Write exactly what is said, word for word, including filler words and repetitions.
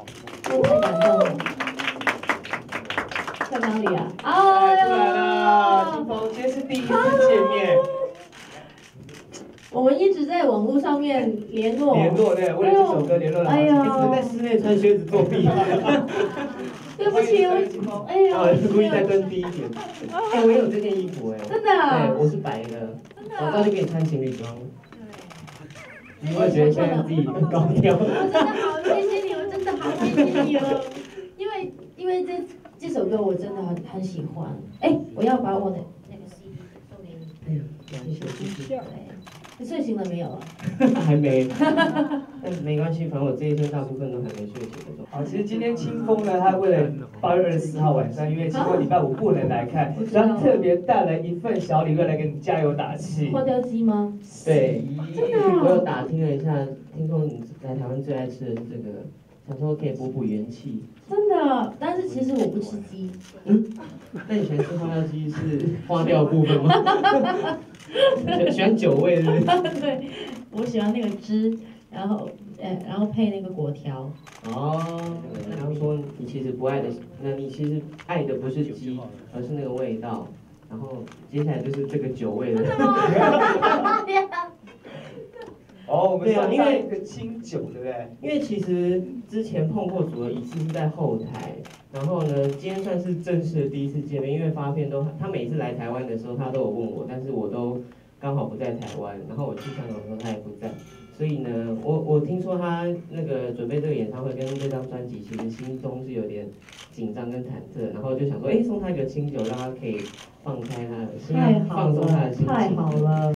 我太感动了。在哪里啊？ 哎， 哎出来了，金峰，今天是第一次见面， 我们一直在网络上面联络， 联络对，为了这首歌联络了好几哎呦天，只能在室内穿靴子作弊。 对不起，我哎呀， 哦，故意再蹲低一点。哎，我也有这件衣服哎， 真的啊， 对，我是白的， 真的早知道就给你穿情侣装。你会觉得现在自己很高调？ 我真的好谢谢你，我真的好谢谢你哦，因为因为这这首歌我真的很很喜欢。哎，我要把我的那个 C D 送给你。 哎呀，谢谢谢谢。 对，你睡醒了没有啊？ 还没，但没关系，反正我这一天大部分都还没睡醒的状态。 好，其实今天清风呢，他为了八月二十四号晚上，因为清风礼拜五不能来看，所以他特别带了一份小礼物来给你加油打气。 花雕鸡吗？ 对， 真的啊我有打听了一下，听说你来台湾最爱吃的是这个，想说可以补补元气。 真的，但是其实我不吃鸡。 嗯，那你喜欢吃花雕鸡是花雕的部分吗？喜喜欢酒味是不是？ 对，我喜欢那个汁，然后呃，然后配那个果条。 哦，你刚刚说你其实不爱的，那你其实爱的不是鸡，而是那个味道。然后接下来就是这个酒味了。 哦，我们对啊因为送上一个清酒，对不对？ 因为其实之前碰过主了一次是在后台，然后呢，今天算是正式的第一次见面，因为发片都他每次来台湾的时候他都有问我，但是我都刚好不在台湾，然后我去香港的时候他也不在，所以呢，我我听说他那个准备这个演唱会跟这张专辑，其实心中是有点紧张跟忐忑，然后就想说，哎，送他一个清酒，让他可以放开他的心， 太好放松他了的心情。 太好了。